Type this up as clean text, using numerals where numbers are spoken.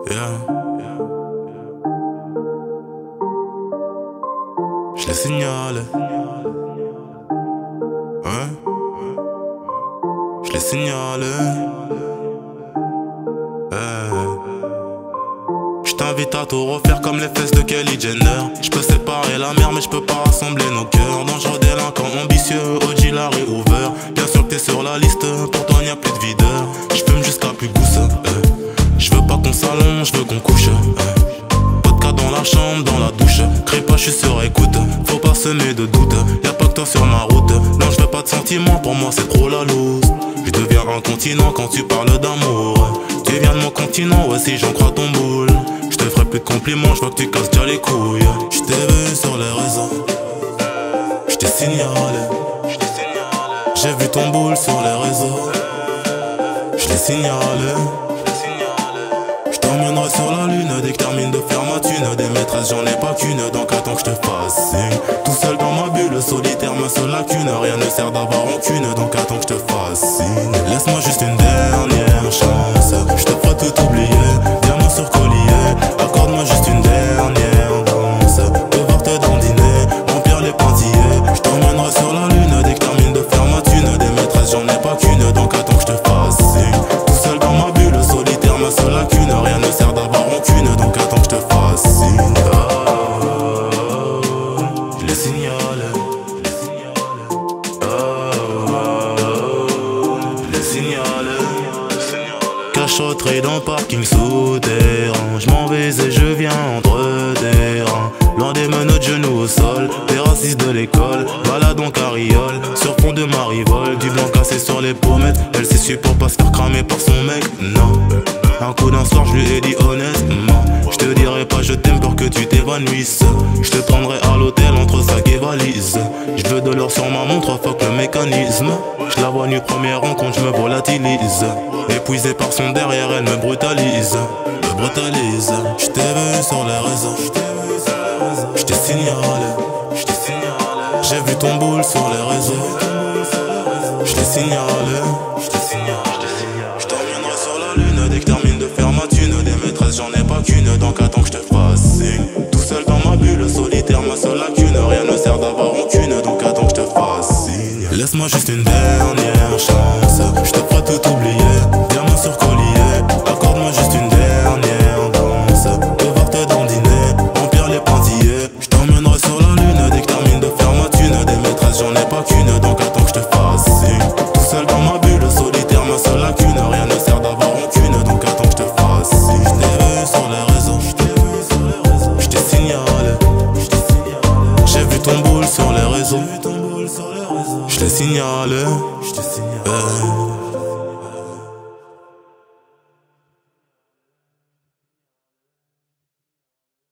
Yeah. Je les signale. Hein? Je les signale. Je t'invite à tout refaire comme les fesses de Kelly Jenner. Je peux séparer la mer mais je peux pas rassembler nos cœurs. Dangereux délinquant ambitieux, OG Larry Hoover. Bien sûr que t'es sur la liste, pour toi y a plus de videur. Je fume jusqu'à plus gousse. Je veux pas qu'on s'allonge, je veux qu'on couche. Vodka dans la chambre, dans la douche. Crée pas, je suis sur écoute. Faut pas semer de doute. Y'a pas que toi sur ma route. Non, je veux pas de sentiments, pour moi c'est trop la loose. Je deviens un continent quand tu parles d'amour. Tu viens de mon continent, ouais si j'en crois ton boule. Je te ferai plus de compliments, je vois que tu casses déjà les couilles. Je t'ai vu sur les réseaux, je t'ai signalé. J'ai vu ton boule sur les réseaux, je l'ai signalé. Je t'emmènerai sur la lune dès que termine de faire ma thune. Des maîtresses j'en ai pas qu'une, donc attends que je te fasse signe. Tout seul dans ma bulle, solitaire ma seule lacune. Rien ne sert d'avoir rancune, donc attends que je te fasse signe. Laisse-moi juste une dernière chance, je te ferai tout oublier. Diamant sur collier, accorde-moi juste une dernière danse. Devoir te dandiner, remplir les pointillés. Je t'emmènerai sur la lune dès que termine de faire ma thune. Des maîtresses j'en ai pas qu'une, donc attends que je te fasse signe. Tout seul dans ma bulle, solitaire ma seule lacune. Rien ne sert d'avoir rancune, donc attends que je te fasse signe. Je les signale. Je les signale. Cachotterie dans parking souterrain. Je m'en vais et je viens entre terrain. Loin des menottes, genoux au sol. Des racistes de l'école, balade en carriole. Sur fond de marivole, du blanc cassé sur les pommettes. Elle s'essuie pour pas se faire cramer par son mec, non. Un coup d'un soir je lui ai dit honnêtement, je te dirai pas je t'aime pour que tu t'évanouisses. Je te prendrai à l'hôtel entre sac et valise. Je veux de l'or sur ma montre, fuck le mécanisme. Je la vois nue première rencontre, je me volatilise. Épuisée par son derrière, elle me brutalise. Me brutalise. Je t'ai vu sur les réseaux, je t'ai signalé. J'ai vu ton boule sur les réseaux, je t'ai signalé. Je t'emmènerai sur la lune dès que termine de faire ma thune. Des maîtresses j'en ai pas qu'une, donc attends que je te fasse signe. Tout seul dans ma bulle, solitaire ma seule lacune. Rien ne sert d'avoir rancune, donc attends que je te fasse signe. Laisse-moi juste une dernière chance, je te ferai tout oublier. Diamant sur collier, accorde-moi juste une dernière danse. Devoir te dandiner, remplir les pointillés. Je t'emmènerai sur la lune dès que termine de faire ma thune. Des maîtresses j'en ai pas qu'une, donc attends que je te fasse signe. Tout seul dans ma bulle, solitaire ma seule lacune. Rien ne sert d'avoir rancune, donc attends que je te fasse signe. Je t'ai vu sur les réseaux, je t'ai signalé. J'ai vu ton boule sur les réseaux, je t'ai signalé.